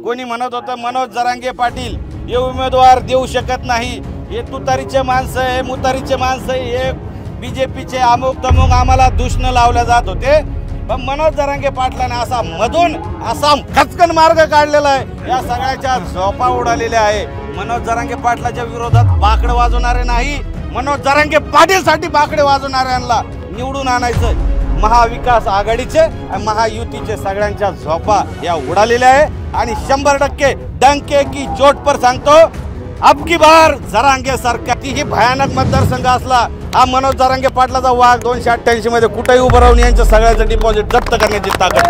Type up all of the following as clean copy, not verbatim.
कोणी म्हणत होतं मनोज जरांगे पाटील हे उमेदवार देऊ शकत नाही, हे तुतारीचे माणसं आहे, मुतारीचे माणसं आहे, हे बीजेपीचे अमुक तमुक आम्हाला दुष्ण लावले जात होते। पण मनोज जरांगे पाटलाने असा मधून असा खचकन मार्ग काढलेला आहे, या सगळ्याच्या झोपा उडालेल्या आहे। मनोज जरांगे पाटलाच्या विरोधात बाकडे वाजवणारे नाही, मनोज जरांगे पाटीलसाठी बाकडे वाजवणाऱ्यांना निवडून आणायचं। महाविकास आघाडीचे आणि महायुतीचे सगळ्यांच्या झोपा या उडालेल्या आहे आणि 100% डंके की चोट पर सांगतो, अब की बार जरांगे सरकार ही भयानक मतदारसंघ असला, हा मनोज जरांगे पाटलाचा वाघ 288 मध्ये कुठेही उभं राहून यांच्या सगळ्याचं डिपॉझिट जप्त करण्याची ताकद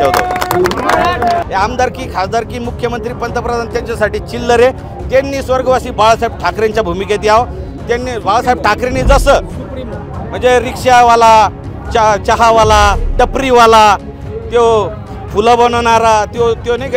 ठेवतो। आमदारकी खासदारकी मुख्यमंत्री पंतप्रधान त्यांच्यासाठी चिल्लर आहे। त्यांनी स्वर्गवासी बाळासाहेब ठाकरेंच्या भूमिकेत यावं। त्यांनी बाळासाहेब ठाकरेंनी जसं म्हणजे रिक्षावाला, चहावाला, टपरीवाला, तो फुलं बनवणारा, तो नाही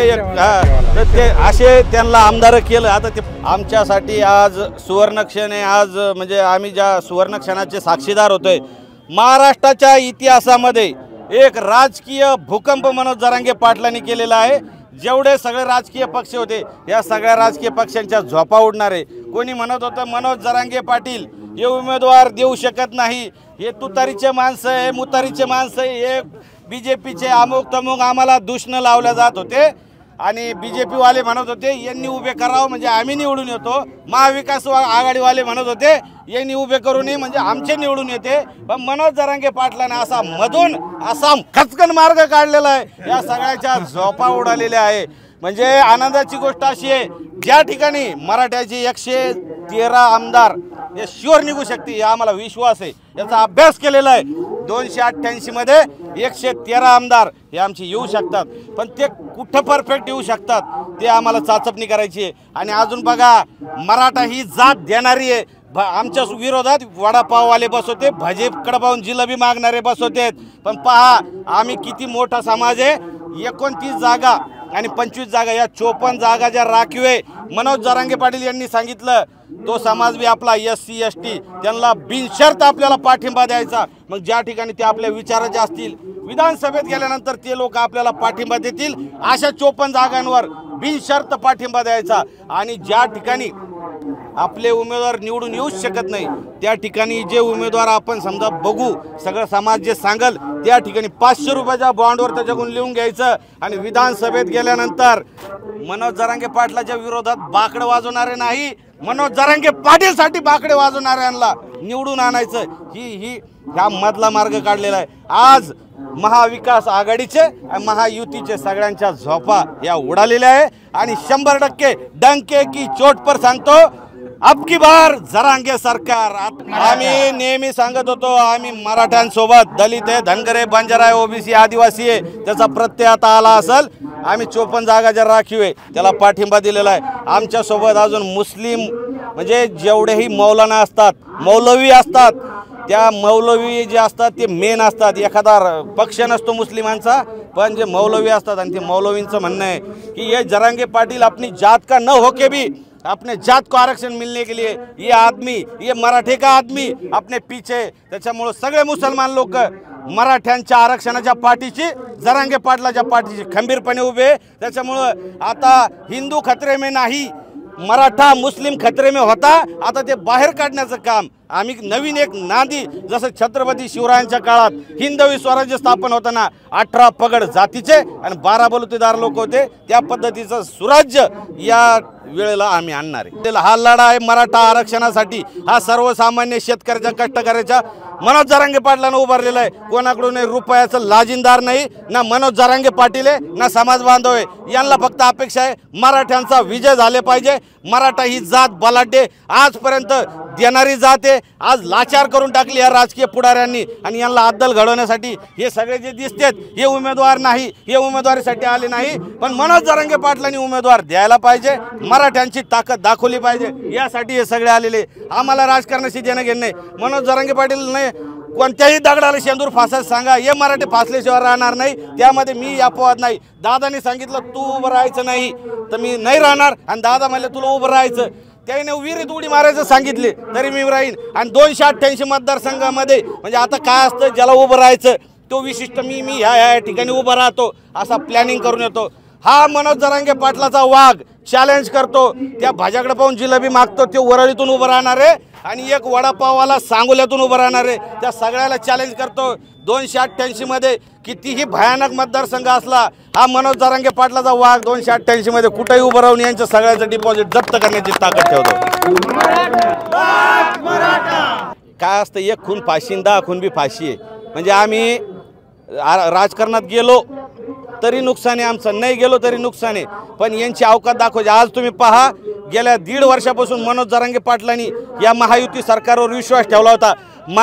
का, ते असे त्यांना आमदार केलं। आता ते आमच्यासाठी आज सुवर्णक्षण आहे। आज म्हणजे आम्ही ज्या सुवर्णक्षणाचे साक्षीदार होतोय, महाराष्ट्राच्या इतिहासामध्ये एक राजकीय भूकंप मनोज जरांगे पाटलांनी केलेला आहे। जेवढे सगळे राजकीय पक्ष होते या सगळ्या राजकीय पक्षांच्या झोपा उडणारे। कोणी म्हणत होतं मनोज जरांगे पाटील हे उमेदवार देऊ शकत नाही, हे तुतारीचे माणसं आहे, मुतारीचे माणसं आहे, हे बीजेपीचे अमुक तमुक आम्हाला दुष्ण लावले जात होते आणि बीजेपी वाले म्हणत होते यांनी उभे करावं म्हणजे आम्ही निवडून येतो। महाविकास आघाडीवाले म्हणत होते यांनी उभे करू नये म्हणजे आमचे निवडून येते। पण मनोज जरांगे पाटलाने असा मधून असा खचकन मार्ग काढलेला आहे, या सगळ्याच्या झोपा उडालेल्या आहे। म्हणजे आनंदाची गोष्ट अशी आहे, ज्या ठिकाणी मराठ्याची 113 आमदार हे शुअर निघू शकते, आम्हाला विश्वास आहे, याचा अभ्यास केलेला आहे। 288 मध्ये 113 आमदार हे आमचे येऊ शकतात, पण ते कुठं परफेक्ट येऊ शकतात ते आम्हाला चाचपणी करायची आहे। आणि अजून बघा, मराठा ही जात देणारी आहे। आमच्या विरोधात वडापाववाले बसवते, भजीकडे पाहून जिलेबी मागणारे बसवते। पण पहा आम्ही किती मोठा समाज आहे, 29 जागा आणि 25 जागा, या 54 जागा ज्या राखीव आहे। मनोज जरांगे पाटील यांनी सांगितलं तो समाज बी आपला SC ST त्यांना बिनशर्त आपल्याला पाठिंबा द्यायचा। मग ज्या ठिकाणी ते आपल्या विचाराचे असतील, विधानसभेत गेल्यानंतर ते लोक आपल्याला पाठिंबा देतील, अशा 54 जागांवर बिनशर्त पाठिंबा द्यायचा। आणि ज्या ठिकाणी आपले उमेदवार निवडून येऊच शकत नाही त्या ठिकाणी जे उमेदवार आपण समजा बघू, सगळं समाज जे सांगल त्या ठिकाणी 500 रुपयाच्या बॉन्डवर त्याच्याकडून लिहून घ्यायचं आणि विधानसभेत गेल्यानंतर मनोज जरांगे पाटलाच्या विरोधात बाकडे वाजवणारे नाही, मनोज जरांगे पाटीलसाठी बाकडे वाजवणाऱ्यांना निवडून आणायचं। ह्या मधला मार्ग काढलेला आहे। आज महाविकास आघाडीचे आणि महायुतीचे सगळ्यांच्या झोपा या उडालेल्या आहे आणि 100% डंके की चोट पर सांगतो, अब की बार जरांगे सरकार। आम्ही नेहमी सांगत होतो आम्ही मराठ्यांसोबत, दलित आहे, धनगर आहे, बंजारा आहे, OBC आदिवासी आहे, त्याचा प्रत्यय आता आला असेल। आम्ही 54 जागा ज्या राखीव आहे त्याला पाठिंबा दिलेला आहे। आमच्यासोबत अजून मुस्लिम म्हणजे जेवढेही मौलाना असतात, मौलवी असतात, त्या मौलवी जे असतात ते मेन असतात। एखादा पक्ष नसतो मुस्लिमांचा, पण जे मौलवी असतात आणि ते मौलवींचं म्हणणं आहे कि ये जरांगे पाटील अपनी जात का न होके भी अपने जात को आरक्षण मिलने के लिए ये आदमी, ये मराठे का आदमी अपने पीछे। त्याच्यामुळे सगळे मुसलमान लोक मराठ्यांच्या आरक्षणाच्या पाठीशी, जरांगे पाटलाच्या पाठीशी खंबीरपणे उभे। त्याच्यामुळे आता हिंदू खतरे में नाही, मराठा मुस्लिम खतरे में होता, आता ते बाहेर काढण्याचं काम आम्ही नवीन एक नांदी, जसं छत्रपती शिवरायांच्या काळात हिंदवी स्वराज्य स्थापन होताना 18 पगड जातीचे आणि 12 बलुतेदार लोक होते, त्या पद्धतीचं सुराज्य या वेळेला आम्ही आणणार आहे। हा लढा आहे मराठा आरक्षणासाठी, हा सर्वसामान्य शेतकऱ्याच्या, कष्टकऱ्याच्या मनोज जरांगे पाटलांना उभारलेला आहे। कोणाकडून रुपयाचं लाजिनदार नाही, ना मनोज जरांगे पाटील आहे ना समाज बांधव आहे। यांना फक्त अपेक्षा आहे मराठ्यांचा विजय झाले पाहिजे। मराठा ही जात बलाढ्य आजपर्यंत देणारी जात आहे, आज लाचार करून टाकली या राजकीय पुढाऱ्यांनी आणि यांना अद्दल घडवण्यासाठी हे सगळे जे दिसतात हे उमेदवार नाही, हे उमेदवारीसाठी आले नाही, पण मनोज जरांगे पाटलांनी उमेदवार द्यायला पाहिजे, मराठ्यांची ताकद दाखवली पाहिजे, यासाठी हे सगळे आलेले। आम्हाला राजकारणाशी देणं घेणं नाही। मनोज जरांगे पाटील नाही कोणत्याही दगडाला शेंदूर फासायला सांगा, हे मराठी फासल्याशिवाय राहणार नाही, त्यामध्ये मी अपवाद नाही। दादानी सांगितलं तू उभं राहायचं नाही तर मी नाही राहणार, आणि दादा म्हणले तुला उभं राहायचं, त्याने विहिरीत उडी मारायचं सांगितले तरी मी राहीन। आणि 288 मतदारसंघामध्ये म्हणजे आता काय असतं, ज्याला उभं राहायचं तो विशिष्ट मी ह्या ठिकाणी उभं राहतो असा प्लॅनिंग करून येतो। हा मनोज जरांगे पाटलाचा वाघ चॅलेंज करतो। त्या भाज्याकडे पाहून जिलेबी मागतो ते वरळीतून उभं राहणार आहे आणि एक वडापाववाला सांगोल्यातून उभं राहणार आहे। त्या सगळ्याला चॅलेंज करतो। 288 मध्ये कितीही भयानक मतदारसंघ असला हा मनोज जरांगे पाटलाचा वाघ 288 मध्ये कुठेही उभं राहून यांचं सगळ्याचं डिपॉझिट जप्त करण्याची ताकद ठेवतो। काय असतं, एक खून फाशी 10 खून बी फाशी आहे। म्हणजे आम्ही राजकारणात गेलो तरी नुकसान आहे आमचं, नाही गेलो तरी नुकसान आहे, पण यांची अवकात दाखवायची। आज तुम्ही पहा, गेल्या 1.5 वर्षापासून मनोज जरांगे पाटलांनी या महायुती सरकारवर विश्वास ठेवला होता।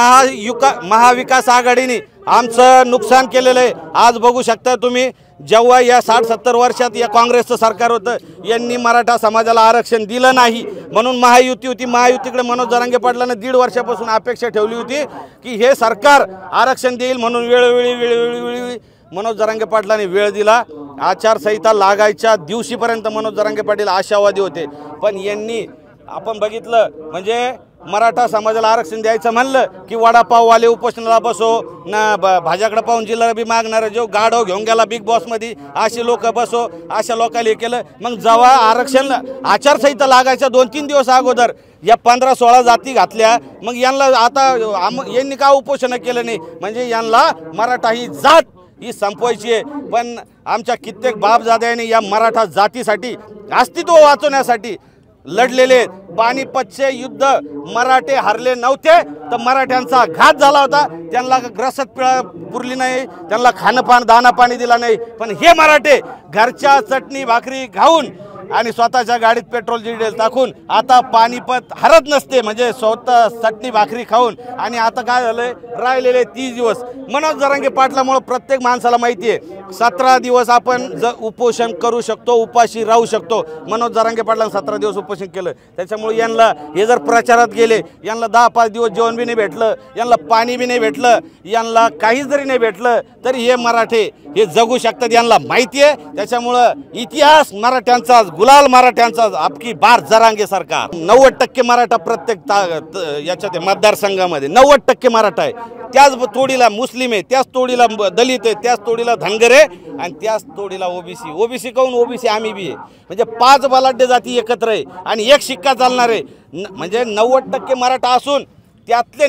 महाविकास आघाडीने आमचं नुकसान केलेलं आहे। आज बघू शकता तुम्ही, जेव्हा या 60-70 वर्षात या काँग्रेसचं सरकार होतं यांनी मराठा समाजाला आरक्षण दिलं नाही, म्हणून महायुती होती। महायुतीकडे मनोज जरांगे पाटलांनी 1.5 वर्षापासून अपेक्षा ठेवली होती की हे सरकार आरक्षण देईल, म्हणून वेळोवेळी मनोज जरांगे पाटलांनी वेळ दिला। आचारसंहिता लागायच्या दिवशीपर्यंत मनोज जरांगे पाटील आशावादी होते, पण यांनी आपण बघितलं म्हणजे मराठा समाजाला आरक्षण द्यायचं म्हणलं की वडापाववाले उपोषणाला बसो ना, भाज्याकडे पाहून जिलेबी मागणारे जो गाडो घेऊन गेला बिग बॉसमध्ये अशी लोक बसो, अशा लोकांनी केलं। मग जेव्हा आरक्षण आचारसंहिता लागायच्या 2-3 दिवस अगोदर या 15-16 जाती घातल्या, मग यांना आता यांनी का उपोषण केलं नाही, म्हणजे यांना मराठा ही जात ही संपवायची आहे। पण आमच्या कित्येक बापजाद्यांनी या मराठा जातीसाठी अस्तित्व वाचवण्यासाठी लढलेले। पानिपतचे युद्ध मराठे हरले नव्हते तर मराठ्यांचा घात झाला होता, त्यांना ग्रसत पुरली नाही, त्यांना खाणं दाना पाणी दिला नाही, पण हे मराठे घरच्या चटणी भाकरी खाऊन आणि स्वतःच्या गाडीत पेट्रोल डिझेल टाकून आता पानिपत हरत नसते, म्हणजे स्वतः चटणी भाकरी खाऊन। आणि आता काय झालंय, राहिलेले 30 दिवस मनोज जरांगे पाटलामुळे प्रत्येक माणसाला माहिती आहे 17 दिवस आपण उपोषण करू शकतो, उपाशी राहू शकतो। मनोज जरांगे पाटलांनी 17 दिवस उपोषण केलं, त्याच्यामुळे यांना हे जर प्रचारात गेले, यांना 10-5 दिवस जेवण बी नाही भेटलं, यांना पाणी बी नाही भेटलं, यांना काहीच जरी नाही भेटलं तरी हे मराठे हे जगू शकतात, यांना माहिती आहे। त्याच्यामुळं इतिहास मराठ्यांचा, गुलाल मराठ्यांचा, आपकी बार जरांगे सरकार। 90% मराठा प्रत्येक याच्यात मतदारसंघामध्ये 90% मराठा आहे, त्याच तोडीला मुस्लिम आहे, त्याच तोडीला दलित आहे, त्याच तोडीला धनगर आहे आणि त्याच तोडीला ओबीसी काहून ओबीसी आम्ही बी आहे। म्हणजे 5 बलाढ्य जाती एकत्र आहे आणि एक शिक्का चालणार आहे। म्हणजे 90% मराठा असून त्यातले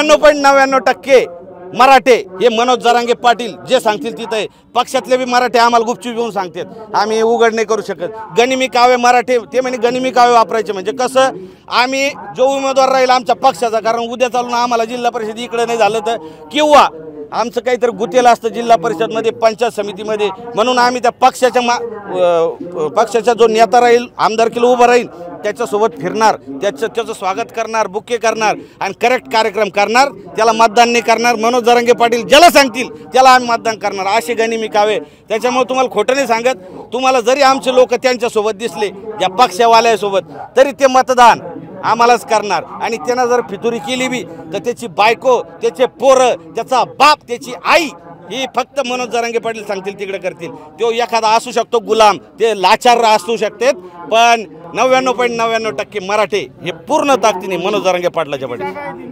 99.99% मराठे हे मनोज जरांगे पाटील जे सांगतील तिथे। पक्षातले बी मराठे आम्हाला गुपचूप येऊन सांगतात, आम्ही उघड नाही करू शकत। गनिमी कावे मराठे ते म्हणे गनिमी कावे वापरायचे, म्हणजे कसं आम्ही जो उमेदवार राहील आमच्या पक्षाचा, कारण उद्या चालून आम्हाला जिल्हा परिषद इकडे नाही झालं तर किंवा आमचं काहीतरी गुतेलं असतं जिल्हा परिषदमध्ये पंचायत समितीमध्ये, म्हणून आम्ही त्या पक्षाचा जो नेता राहील आमदारकीला उभा राहील त्याच्यासोबत फिरणार, त्याचं स्वागत करणार, बुके करणार आणि करेक्ट कार्यक्रम करणार, त्याला मतदान नाही करणार। मनोज जरांगे पाटील ज्याला सांगतील त्याला आम्ही मतदान करणार, असे गनिमी कावे। त्याच्यामुळे तुम्हाला खोटं नाही सांगत, तुम्हाला जरी आमचे लोक त्यांच्यासोबत दिसले या पक्षवाल्यासोबत तरी ते मतदान आम्हालाच करणार। आणि त्यांना जर फितुरी केली बी तर त्याची बायको, त्याचे पोरं, त्याचा बाप, त्याची आई ही फक्त मनोज जरांगे पाटील सांगतील तिकडे करतील। तो एखादा असू शकतो गुलाम, ते लाचार असू शकतात, पण 99.99% मराठे हे पूर्ण ताकदीने मनोज जरांगे पाटलाच्या पाठीशी।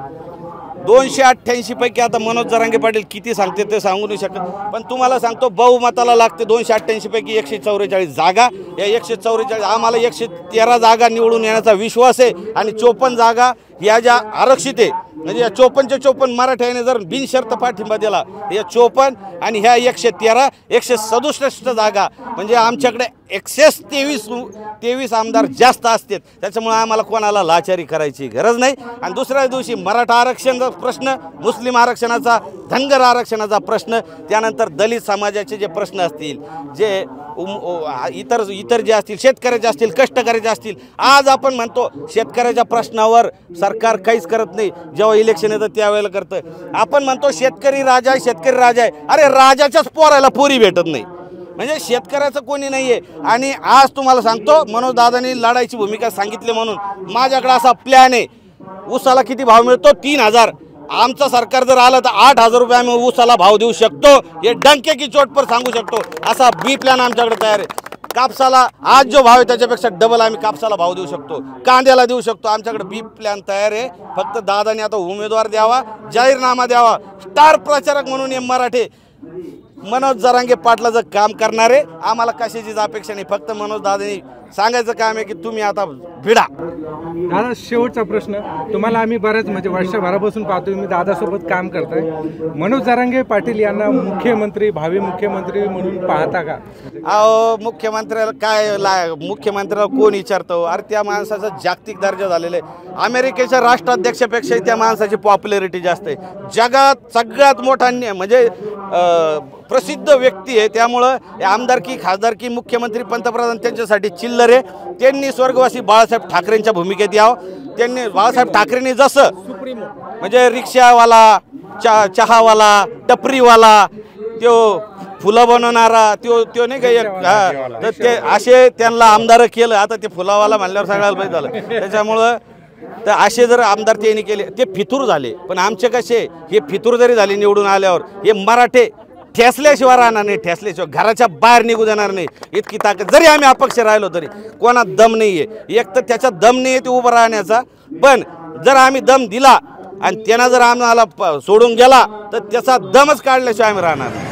288 पैकी आता मनोज जरांगे पाटील किती सांगते ते सांगू नाही शकत, पण तुम्हाला सांगतो बहुमताला लागते 288 पैकी 144 जागा। या 144 आम्हाला 113 जागा निवडून येण्याचा विश्वास आहे आणि 54 जागा या ज्या आरक्षित आहे, म्हणजे या 54च्या 54 मराठ्याने जर बिनशर्त पाठिंबा दिला, या 54 आणि ह्या 167 जागा, म्हणजे आमच्याकडे 123 आमदार जास्त असतात। त्याच्यामुळे आम्हाला कोणाला लाचारी करायची गरज नाही। आणि दुसऱ्या दिवशी मराठा आरक्षणाचा प्रश्न, मुस्लिम आरक्षणाचा, धनगर आरक्षणाचा प्रश्न, त्यानंतर दलित समाजाचे जे प्रश्न असतील, जे इतर जे असतील, शेतकऱ्याचे असतील, कष्टकऱ्याचे असतील, आज आपण म्हणतो शेतकऱ्याच्या प्रश्नावर सरकार काहीच करत नाही, जेव्हा इलेक्शन येतं त्यावेळेला करतं। आपण म्हणतो शेतकरी राजा आहे, शेतकरी राजा आहे, अरे राजाच्याच पोरायला पोरी भेटत नाही, म्हणजे शेतकऱ्याचं कोणी नाही आहे। आणि आज तुम्हाला सांगतो मनोज दादांनी लढायची भूमिका सांगितली म्हणून माझ्याकडे असा प्लॅन आहे। ऊसाला किती भाव मिळतो? 3000। आमचं सरकार जर आलं तर 8000 रुपये आम्ही ऊसाला भाव देऊ शकतो, हे डंके की चोट पर सांगू शकतो। असा बी प्लॅन आमच्याकडे तयार आहे। कापसाला आज जो भाव आहे त्याच्यापेक्षा डबल आम्ही कापसाला भाव देऊ शकतो, कांद्याला देऊ शकतो, आमच्याकडे बी प्लॅन तयार आहे। फक्त दादाने आता उमेदवार द्यावा, जाहीरनामा द्यावा, स्टार प्रचारक म्हणून हे मराठे मनोज जरांगे पाटलाचं काम करणारे, आम्हाला कशाचीच अपेक्षा नाही. फक्त मनोज दादांनी सांगायचं काम आहे की तुम्ही आता भिडा. दादा, शेवटचा प्रश्न तुम्हाला आम्ही बऱ्याच म्हणजे वर्षभरापासून पाहतोय, मी दादासोबत काम करताय. मनोज जरांगे पाटील यांना मुख्यमंत्री, भावी मुख्यमंत्री म्हणून पाहता का? अहो, मुख्यमंत्र्याला काय मुख्यमंत्र्याला कोण विचारतो? अरे त्या माणसाचा जागतिक दर्जा झालेला आहे. अमेरिकेच्या राष्ट्राध्यक्षापेक्षा त्या माणसाची पॉप्युलरिटी जास्त आहे. जगात सगळ्यात मोठा म्हणजे प्रसिद्ध व्यक्ती आहे. त्यामुळं आमदारकी, खासदारकी, मुख्यमंत्री, पंतप्रधान त्यांच्यासाठी चिल्लर आहे. त्यांनी स्वर्गवासी बाळासाहेब ठाकरेंच्या भूमिकेत यावं. त्यांनी बाळासाहेब ठाकरेंनी जसं म्हणजे रिक्षावाला, चहावाला, टपरीवाला, तो फुलं बनवणारा, त्यो नाही का एक, तर ते असे त्यांना आमदार केलं. आता ते फुलावाला म्हणल्यावर सगळ्याला माहीत झालं. त्याच्यामुळं तर असे जर आमदार त्यांनी केले ते फितूर झाले. पण आमचे कसे, हे फितूर जरी झाले निवडून आल्यावर, हे मराठे ठेसल्याशिवाय राहणार नाही, ठेसल्याशिवाय घराच्या बाहेर निघू देणार नाही. इतकी ताकद, जरी आम्ही अपक्ष राहिलो तरी कोणात दम नाही आहे. एक तर त्याच्यात दम नाही आहे ते उभं राहण्याचा, पण जर आम्ही दम दिला आणि त्यांना जर आम्हाला सोडून गेला तर त्याचा दमच काढल्याशिवाय आम्ही राहणार नाही.